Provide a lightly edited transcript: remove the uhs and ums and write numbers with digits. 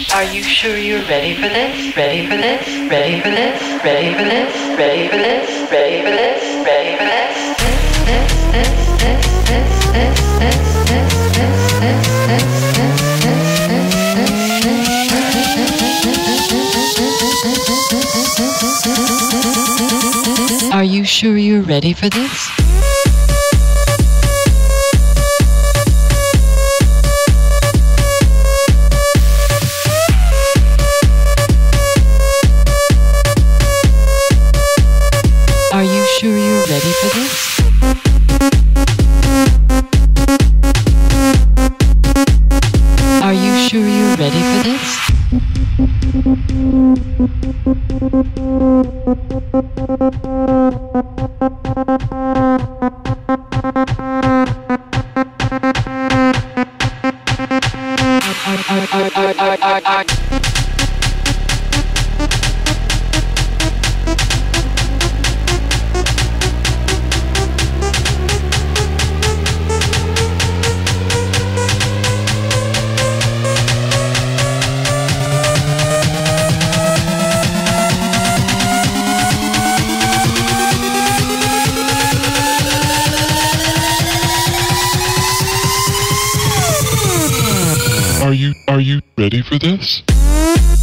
Are you sure you're ready for this? Ready for this? Ready for this? Ready for this? Ready for this? Ready for this? Ready for this? Are you sure you're ready for this? Are you sure you're ready for this? Are you sure you're ready for this? Are you ready for this?